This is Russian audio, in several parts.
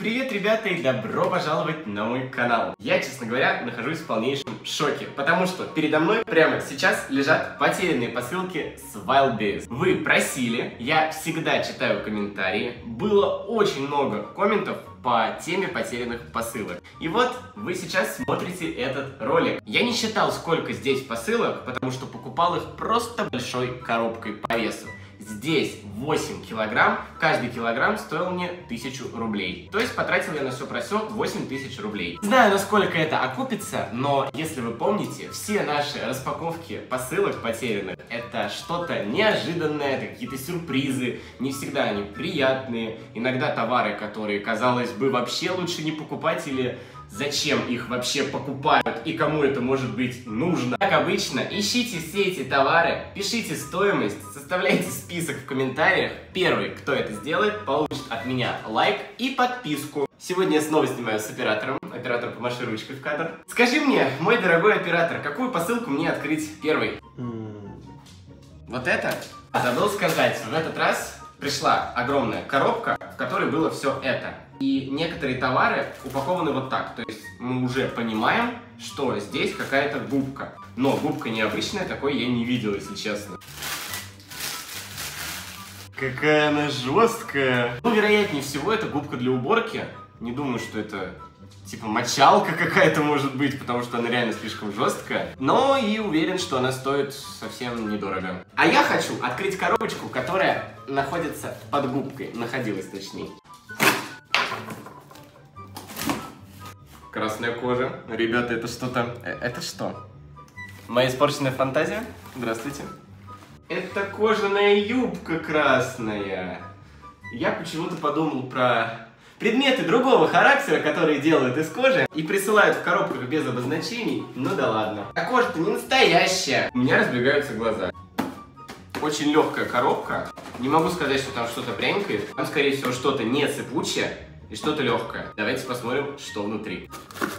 привет, ребята, и добро пожаловать на мой канал. Я, честно говоря, нахожусь в полнейшем шоке, потому что передо мной прямо сейчас лежат потерянные посылки с Wildberries. Вы просили, я всегда читаю комментарии, было очень много комментов по теме потерянных посылок. И вот вы сейчас смотрите этот ролик. Я не считал, сколько здесь посылок, потому что покупал их просто большой коробкой по весу. Здесь 8 килограмм, каждый килограмм стоил мне 1000 рублей. То есть потратил я на все про все 8000 рублей. Не знаю, насколько это окупится, но если вы помните, все наши распаковки посылок потерянных это что-то неожиданное, это какие-то сюрпризы, не всегда они приятные, иногда товары, которые, казалось бы, вообще лучше не покупать или зачем их вообще покупают и кому это может быть нужно. Как обычно, ищите все эти товары, пишите стоимость, составляйте список в комментариях. Первый, кто это сделает, получит от меня лайк и подписку. Сегодня я снова снимаю с оператором. Оператор, помаши ручкой в кадр. Скажи мне, мой дорогой оператор, какую посылку мне открыть первой? Вот это? Забыл сказать, в этот раз пришла огромная коробка, в которой было все это. И некоторые товары упакованы вот так. То есть мы уже понимаем, что здесь какая-то губка. Но губка необычная, такой я не видел, если честно. Какая она жесткая. Ну, вероятнее всего, это губка для уборки. Не думаю, что это типа мочалка какая-то может быть, потому что она реально слишком жесткая. Но и уверен, что она стоит совсем недорого. А я хочу открыть коробочку, которая находится под губкой. Находилась, точнее. Красная кожа. Ребята, это что-то... Это что? Моя испорченная фантазия? Здравствуйте. Это кожаная юбка красная. Я почему-то подумал про предметы другого характера, которые делают из кожи и присылают в коробках без обозначений. Ну да ладно. А кожа-то не настоящая. У меня разбегаются глаза. Очень легкая коробка. Не могу сказать, что там что-то брянькает. Там, скорее всего, что-то не сыпучее и что-то легкое. Давайте посмотрим, что внутри.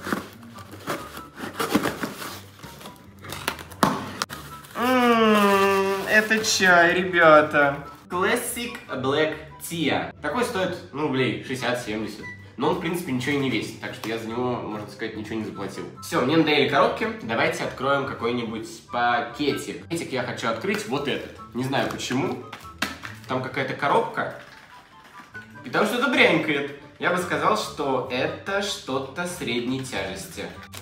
Это чай, ребята. Classic Black Tea. Такой стоит, ну, рублей 60-70. Но он, в принципе, ничего и не весит. Так что я за него, можно сказать, ничего не заплатил. Все, мне надоели коробки. Давайте откроем какой-нибудь пакетик. Пакетик я хочу открыть вот этот. Не знаю почему. Там какая-то коробка. И там что-то брянькает. Я бы сказал, что это что-то средней тяжести.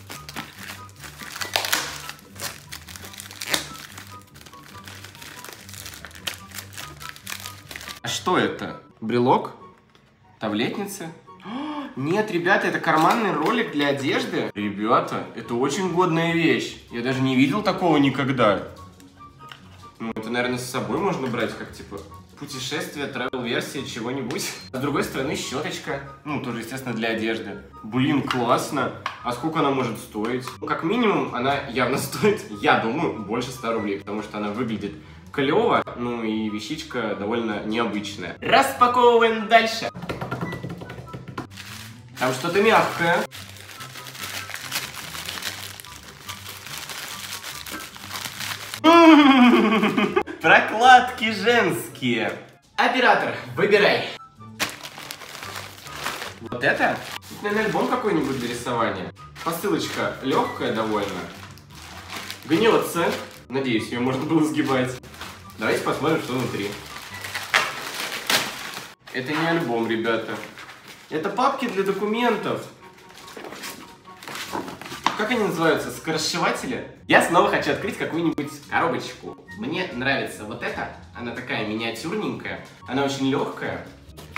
А что это? Брелок? Таблетницы? Нет, ребята, это карманный ролик для одежды. Ребята, это очень годная вещь. Я даже не видел такого никогда. Ну, это, наверное, с собой можно брать, как, типа, путешествие, travel-версия чего-нибудь. С другой стороны, щеточка. Ну, тоже, естественно, для одежды. Блин, классно. А сколько она может стоить? Ну, как минимум, она явно стоит, я думаю, больше 100 рублей, потому что она выглядит клево, ну и вещичка довольно необычная. Распаковываем дальше. Там что-то мягкое. Прокладки женские. Оператор, выбирай. Вот это? Это, наверное, альбом какой-нибудь для рисования. Посылочка легкая довольно. Гнется. Надеюсь, ее можно было сгибать. Давайте посмотрим, что внутри. Это не альбом, ребята. Это папки для документов. Как они называются? Скоросшиватели? Я снова хочу открыть какую-нибудь коробочку. Мне нравится вот эта. Она такая миниатюрненькая. Она очень легкая.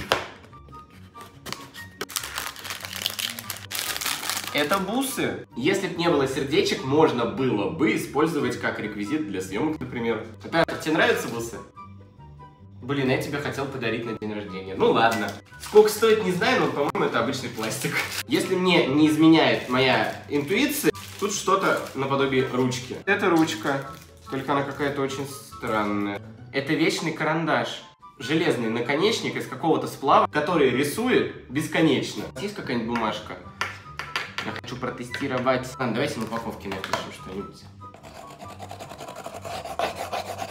Это бусы. Если бы не было сердечек, можно было бы использовать как реквизит для съемок, например. Оператор, тебе нравятся бусы? Блин, я тебе хотел подарить на день рождения. Ну ладно. Сколько стоит, не знаю, но, по-моему, это обычный пластик. Если мне не изменяет моя интуиция, тут что-то наподобие ручки. Это ручка, только она какая-то очень странная. Это вечный карандаш. Железный наконечник из какого-то сплава, который рисует бесконечно. Есть какая-нибудь бумажка? Я хочу протестировать. Ладно, давайте на упаковке напишем что-нибудь.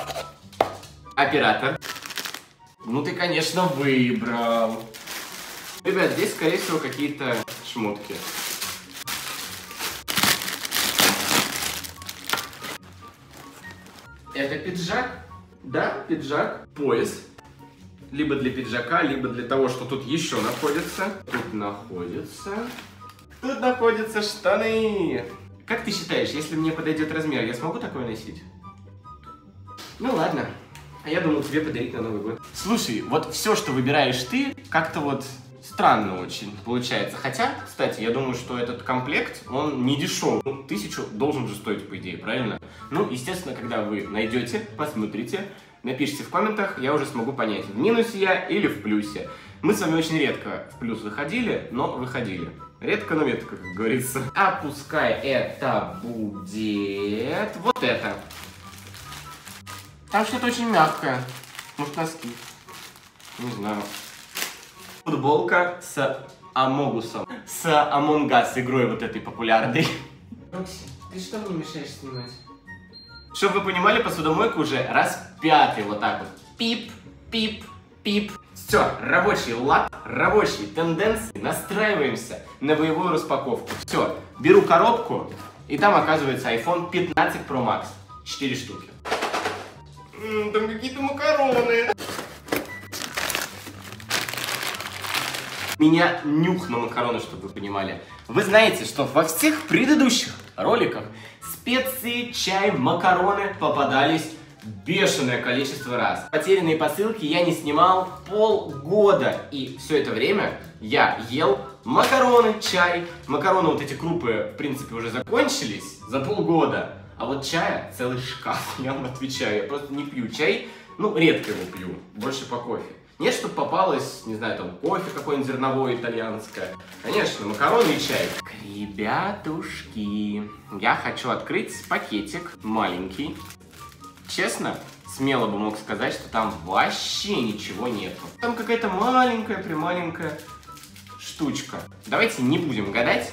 Оператор. Ну ты, конечно, выбрал. Ребят, здесь, скорее всего, какие-то шмотки. Это пиджак? Да, пиджак. Пояс. Либо для пиджака, либо для того, что тут еще находится. Тут находятся штаны. Как ты считаешь, если мне подойдет размер, я смогу такое носить? Ну ладно. А я думал тебе подарить на Новый год. Слушай, вот все, что выбираешь ты, как-то вот странно очень получается. Хотя, кстати, я думаю, что этот комплект, он не дешевый. 1000 должен же стоить, по идее, правильно? Ну, естественно, когда вы найдете, посмотрите, напишите в комментах, я уже смогу понять, в минусе я или в плюсе. Мы с вами очень редко в плюс выходили, но выходили. Редко, но метко, как говорится. А пускай это будет вот это. Там что-то очень мягкое. Может, носки. Не знаю. Футболка с Амогусом. С Among Us игрой вот этой популярной. Рокси, ты что мне мешаешь снимать? Чтобы вы понимали, посудомойка уже раз 5 вот так вот. Пип, пип, пип. Все, рабочий лад, рабочие тенденции. Настраиваемся на боевую распаковку. Все, беру коробку, и там оказывается iPhone 15 Pro Max. 4 штуки. Там какие-то макароны. Меня нюх на макароны, чтобы вы понимали. Вы знаете, что во всех предыдущих роликах специи, чай, макароны попадались бешеное количество раз. Потерянные посылки я не снимал полгода. И все это время я ел макароны, чай. Макароны, вот эти крупы, в принципе, уже закончились за полгода. А вот чая целый шкаф, я вам отвечаю. Я просто не пью чай, ну, редко его пью, больше по кофе. Нет, чтобы попалось, не знаю, там, кофе какое-нибудь зерновое итальянское. Конечно, макароны и чай. Ребятушки, я хочу открыть пакетик маленький. Честно, смело бы мог сказать, что там вообще ничего нету. Там какая-то маленькая штучка. Давайте не будем гадать.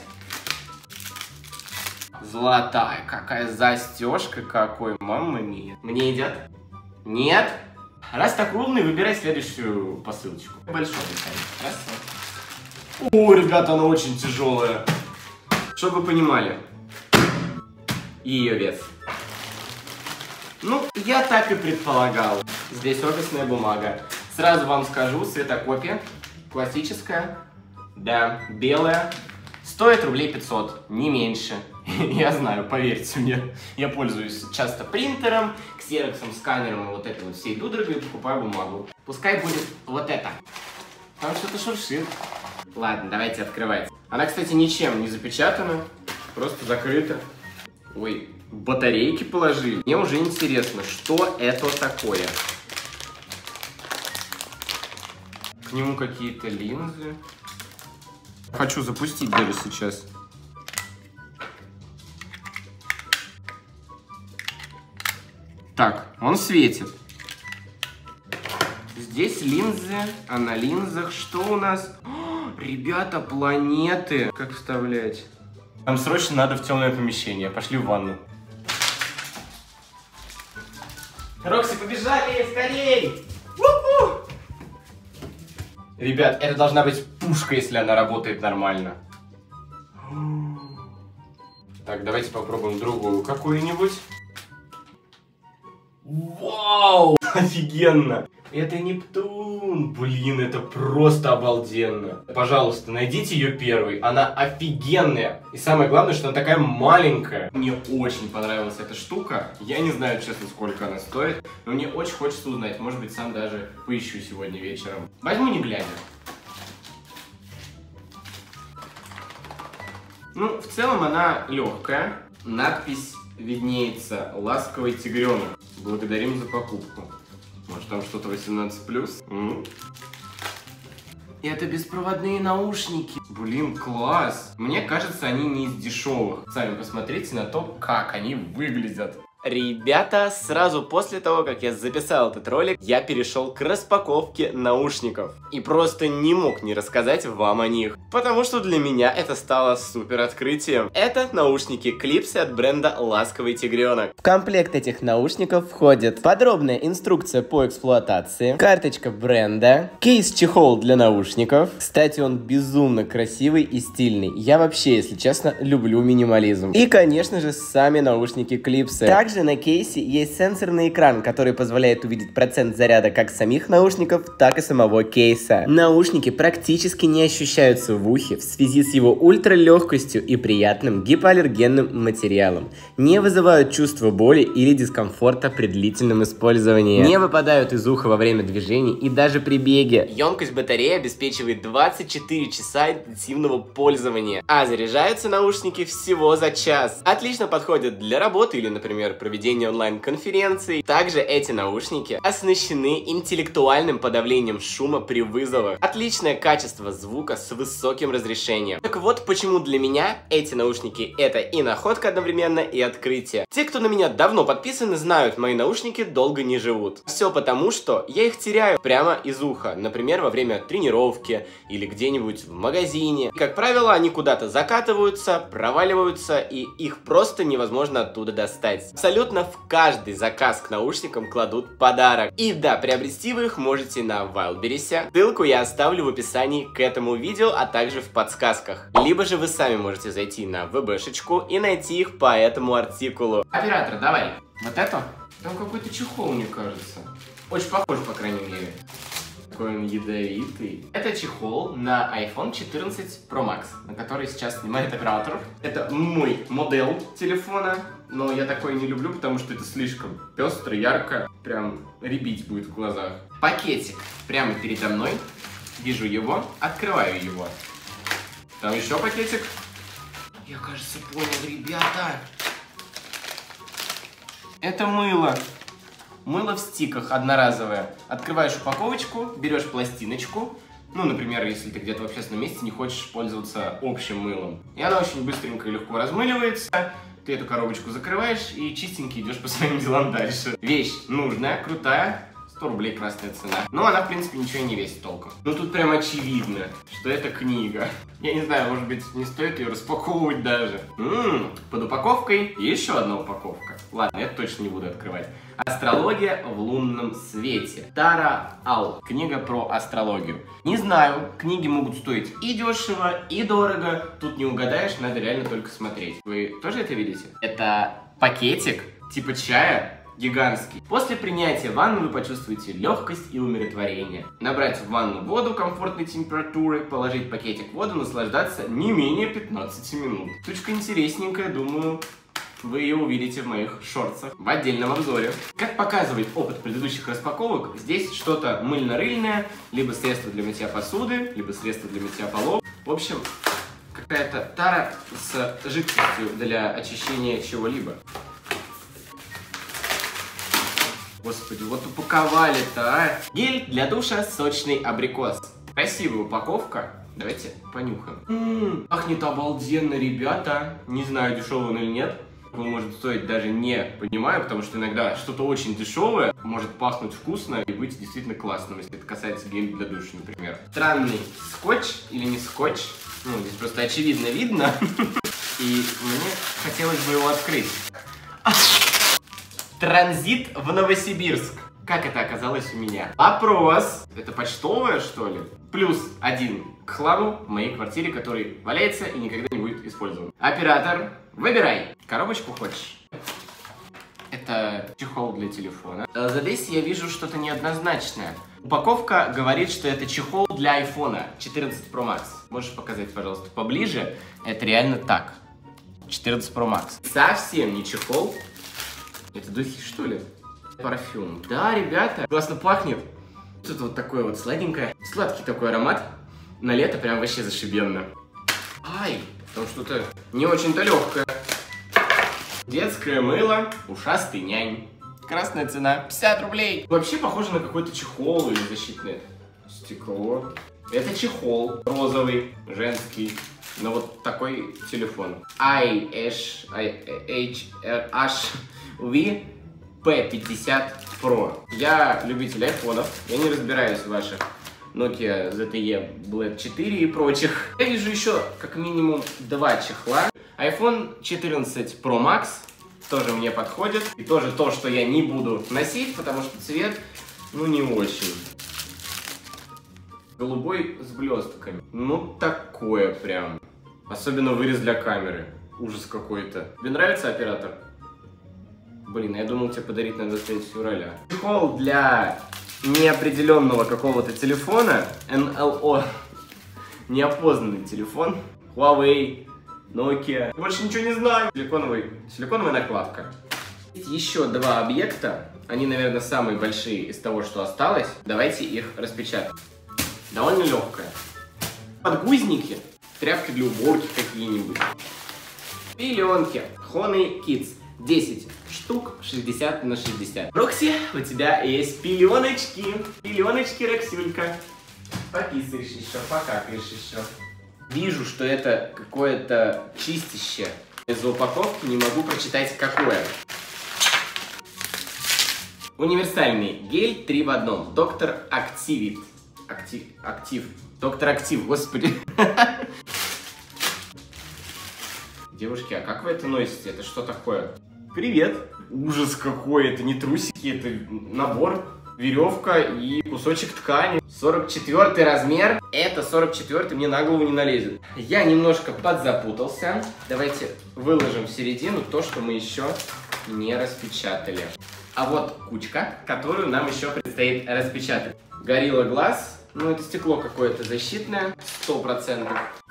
Золотая, какая застежка, какой, мамма мия. Мне идет? Нет? Раз так умный, выбирай следующую посылочку. Большой дизайн. О, ребята, она очень тяжелая. Чтобы вы понимали, ее вес. Ну, я так и предполагал. Здесь офисная бумага. Сразу вам скажу, светокопия. Классическая. Да, белая. Стоит рублей 500, не меньше. Я знаю, поверьте мне. Я пользуюсь часто принтером, ксероксом, сканером и вот этой вот всей дудрогой, покупаю бумагу. Пускай будет вот это. Там что-то шуршит. Ладно, давайте открывать. Она, кстати, ничем не запечатана, просто закрыта. Ой, батарейки положили. Мне уже интересно, что это такое. К нему какие-то линзы. Хочу запустить даже сейчас. Так, он светит. Здесь линзы, а на линзах что у нас? О, ребята, планеты. Как вставлять? Нам срочно надо в темное помещение. Пошли в ванну. Рокси, побежали, скорей! У-ху! Ребят, это должна быть пушка, если она работает нормально. Так, давайте попробуем другую какую-нибудь. Вау! Офигенно! Это Нептун! Блин, это просто обалденно! Пожалуйста, найдите ее первой. Она офигенная! И самое главное, что она такая маленькая. Мне очень понравилась эта штука. Я не знаю, честно, сколько она стоит, но мне очень хочется узнать. Может быть, сам даже поищу сегодня вечером. Возьму не глядя. Ну, в целом она легкая. Надпись виднеется «Ласковый тигренок». Благодарим за покупку. Может, там что-то 18+? И это беспроводные наушники. Блин, класс. Мне кажется, они не из дешевых. Сами посмотрите на то, как они выглядят. Ребята, сразу после того, как я записал этот ролик, я перешел к распаковке наушников. И просто не мог не рассказать вам о них. Потому что для меня это стало супер открытием. Это наушники Клипсы от бренда Ласковый Тигренок. В комплект этих наушников входит подробная инструкция по эксплуатации, карточка бренда, кейс-чехол для наушников. Кстати, он безумно красивый и стильный. Я вообще, если честно, люблю минимализм. И, конечно же, сами наушники Клипсы. Также на кейсе есть сенсорный экран, который позволяет увидеть процент заряда как самих наушников, так и самого кейса. Наушники практически не ощущаются в ухе в связи с его ультралегкостью и приятным гипоаллергенным материалом. Не вызывают чувство боли или дискомфорта при длительном использовании. Не выпадают из уха во время движений и даже при беге. Емкость батареи обеспечивает 24 часа интенсивного пользования, а заряжаются наушники всего за час. Отлично подходят для работы или, например, проведения онлайн-конференций. Также эти наушники оснащены интеллектуальным подавлением шума при вызовах. Отличное качество звука с высоким разрешением. Так вот, почему для меня эти наушники это и находка одновременно, и открытие. Те, кто на меня давно подписаны, знают, мои наушники долго не живут. Все потому, что я их теряю прямо из уха. Например, во время тренировки или где-нибудь в магазине. И, как правило, они куда-то закатываются, проваливаются, и их просто невозможно оттуда достать. Абсолютно в каждый заказ к наушникам кладут подарок. И да, приобрести вы их можете на Wildberries. Ссылку я оставлю в описании к этому видео, а также в подсказках. Либо же вы сами можете зайти на ВБшечку и найти их по этому артикулу. Оператор, давай. Вот это? Там какой-то чехол, мне кажется. Очень похож, по крайней мере. Такой он ядовитый. Это чехол на iPhone 14 Pro Max, на который сейчас снимает оператор. Это мой модель телефона, но я такой не люблю, потому что это слишком пестро, ярко, прям рябить будет в глазах. Пакетик прямо передо мной. Вижу его, открываю его. Там еще пакетик. Я, кажется, понял, ребята. Это мыло. Мыло в стиках одноразовое. Открываешь упаковочку, берешь пластиночку. Ну, например, если ты где-то в общественном месте не хочешь пользоваться общим мылом. И она очень быстренько и легко размыливается. Ты эту коробочку закрываешь и чистенько идешь по своим делам дальше. Вещь нужная, крутая. 100 рублей красная цена. Но она, в принципе, ничего не весит толком. Но тут прям очевидно, что это книга. Я не знаю, может быть, не стоит ее распаковывать даже. Под упаковкой еще одна упаковка. Ладно, это точно не буду открывать. Астрология в лунном свете. Тара Ал. Книга про астрологию. Не знаю, книги могут стоить и дешево, и дорого. Тут не угадаешь, надо реально только смотреть. Вы тоже это видите? Это пакетик типа чая. Гигантский. После принятия ванны вы почувствуете легкость и умиротворение. Набрать в ванну воду комфортной температуры, положить пакетик в воду, наслаждаться не менее 15 минут. Штучка интересненькая, думаю, вы ее увидите в моих шортсах в отдельном обзоре. Как показывает опыт предыдущих распаковок, здесь что-то мыльно-рыльное, либо средство для мытья посуды, либо средство для мытья полов. В общем, какая-то тара с жидкостью для очищения чего-либо. Господи, вот упаковали-то, а! Гель для душа сочный абрикос. Красивая упаковка. Давайте понюхаем. Пахнет обалденно, ребята. Не знаю, дешевый он или нет. Он может стоить, даже не понимаю, потому что иногда что-то очень дешевое может пахнуть вкусно и быть действительно классным, если это касается геля для душа, например. Странный скотч или не скотч. Ну, здесь просто очевидно видно. И мне хотелось бы его открыть. Транзит в Новосибирск. Как это оказалось у меня? Вопрос. Это почтовое, что ли? +1 к хламу в моей квартире, который валяется и никогда не будет использован. Оператор, выбирай. Коробочку хочешь? Это чехол для телефона. Здесь я вижу что-то неоднозначное. Упаковка говорит, что это чехол для iPhone 14 Pro Max. Можешь показать, пожалуйста, поближе? Это реально так. 14 Pro Max. Совсем не чехол. Это духи, что ли? Парфюм. Да, ребята, классно пахнет. Тут вот такое вот сладенькое. Сладкий такой аромат. На лето прям вообще зашибенно. Ай, там что-то не очень-то легкое. Детское мыло, ушастый нянь. Красная цена 50 рублей. Вообще похоже на какой-то чехол или защитное стекло. Это чехол розовый, женский. Но вот такой телефон. IH Huawei P50 Pro. Я любитель айфонов, я не разбираюсь в ваших Nokia ZTE Blade 4 и прочих. Я вижу еще как минимум два чехла. iPhone 14 Pro Max тоже мне подходит. И тоже то, что я не буду носить, потому что цвет, ну, не очень. Голубой с блестками. Ну, такое прям. Особенно вырез для камеры. Ужас какой-то. Тебе нравится оператор? Блин, я думал тебе подарить на 23 февраля. Чехол для неопределенного какого-то телефона. NLO. Неопознанный телефон. Huawei, Nokia. Больше ничего не знаю. Силиконовая накладка. Есть еще два объекта. Они, наверное, самые большие из того, что осталось. Давайте их распечатаем. Довольно легкая. Подгузники. Тряпки для уборки какие-нибудь. Пеленки. Honey Kids. 10 штук, 60 на 60. Рокси, у тебя есть пеленочки. Пеленочки, Роксюлька. Пописаешь еще, покакаешь еще. Вижу, что это какое-то чистище. Из упаковки не могу прочитать какое. Универсальный гель 3 в 1. Доктор Активит. Актив. Доктор Актив, господи. Девушки, а как вы это носите? Это что такое? Привет! Ужас какой! Это не трусики, это набор, веревка и кусочек ткани. 44 размер. Это 44, мне на голову не налезет. Я немножко подзапутался. Давайте выложим в середину то, что мы еще не распечатали. А вот кучка, которую нам еще предстоит распечатать. Gorilla Glass. Ну, это стекло какое-то защитное, 100%.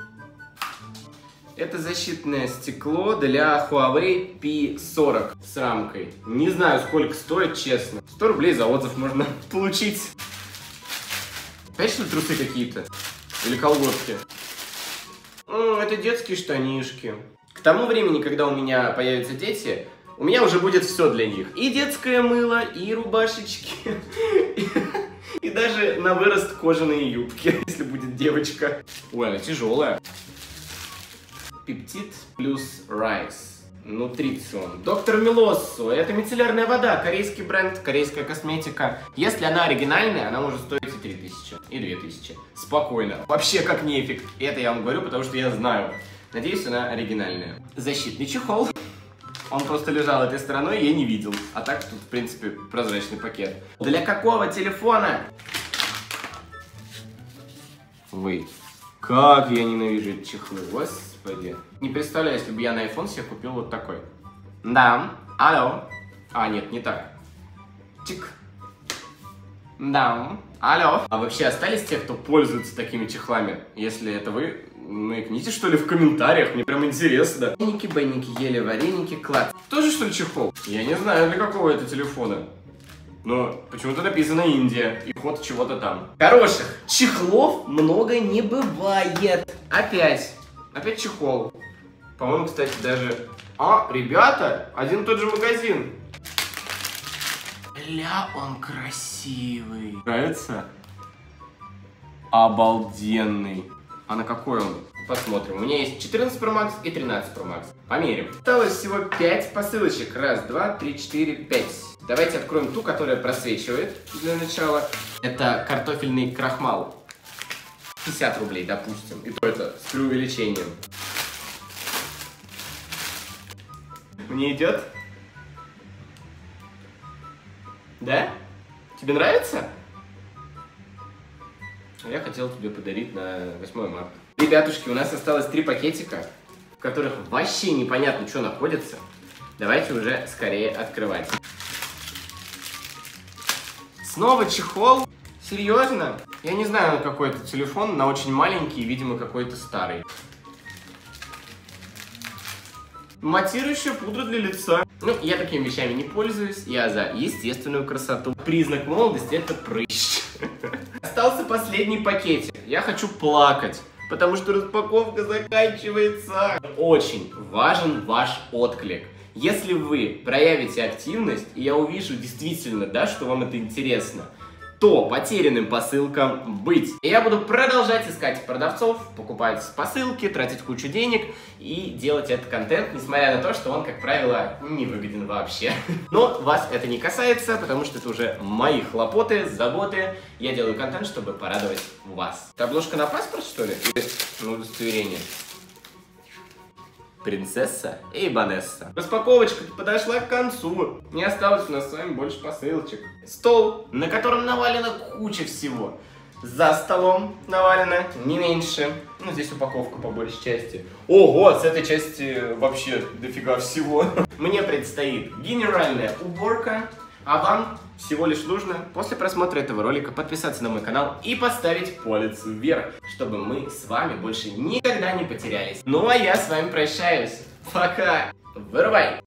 Это защитное стекло для Huawei P40 с рамкой. Не знаю, сколько стоит, честно. 100 рублей за отзыв можно получить. Опять что ли трусы какие-то? Или колготки? Это детские штанишки. К тому времени, когда у меня появятся дети, у меня уже будет все для них. И детское мыло, и рубашечки, и даже на вырост кожаные юбки, если будет девочка. Ой, она тяжелая. Пептид плюс райс. Нутрицион. Доктор Милоссо. Это мицеллярная вода. Корейский бренд, корейская косметика. Если она оригинальная, она может стоить и 3000, и 2000. Спокойно. Вообще как нефиг. Это я вам говорю, потому что я знаю. Надеюсь, она оригинальная. Защитный чехол. Он просто лежал этой стороной, и я не видел. А так тут, в принципе, прозрачный пакет. Для какого телефона? Вы. Как я ненавижу эти чехлы. Господи. Не представляю, если бы я на iPhone себе купил вот такой. Да. Алло. А, нет, не так. Чик. Да. Алло. А вообще остались те, кто пользуется такими чехлами? Если это вы, маякните, что ли, в комментариях. Мне прям интересно. Вареники, бенники, ели вареники, клад. Тоже, что ли, чехол? Я не знаю, для какого это телефона. Но почему-то написано Индия и вход чего-то там. Хороших чехлов много не бывает. Опять чехол. По-моему, кстати, даже... А, ребята, один и тот же магазин. Ля, он красивый. Нравится? Обалденный. А на какой он? Посмотрим. У меня есть 14 Pro Max и 13 Pro Max. Померим. Осталось всего 5 посылочек. Раз, два, три, четыре, 5. Давайте откроем ту, которая просвечивает для начала. Это картофельный крахмал. 50 рублей, допустим. И то это с преувеличением. Мне идет? Да? Тебе нравится? Я хотел тебе подарить на 8 марта. Ребятушки, у нас осталось 3 пакетика, в которых вообще непонятно, что находится. Давайте уже скорее открывать. Снова чехол? Серьезно? Я не знаю, на какой это телефон, на очень маленький, видимо, какой-то старый. Матирующая пудра для лица. Ну, я такими вещами не пользуюсь, я за естественную красоту. Признак молодости — это прыщ. Остался последний пакетик. Я хочу плакать, потому что распаковка заканчивается. Очень важен ваш отклик. Если вы проявите активность, и я увижу действительно, да, что вам это интересно, что потерянным посылкам быть. И я буду продолжать искать продавцов, покупать посылки, тратить кучу денег и делать этот контент, несмотря на то, что он, как правило, не выгоден вообще. Но вас это не касается, потому что это уже мои хлопоты, заботы. Я делаю контент, чтобы порадовать вас. Это обложка на паспорт, что ли? Или на удостоверение? Принцесса и Банесса. Распаковочка подошла к концу. Не осталось у нас с вами больше посылочек. Стол, на котором навалена куча всего. За столом навалено не меньше. Ну, здесь упаковка по большей части. Ого, с этой части вообще дофига всего. Мне предстоит генеральная уборка. А вам всего лишь нужно после просмотра этого ролика подписаться на мой канал и поставить палец вверх, чтобы мы с вами больше никогда не потерялись. Ну а я с вами прощаюсь. Пока. Вырубай.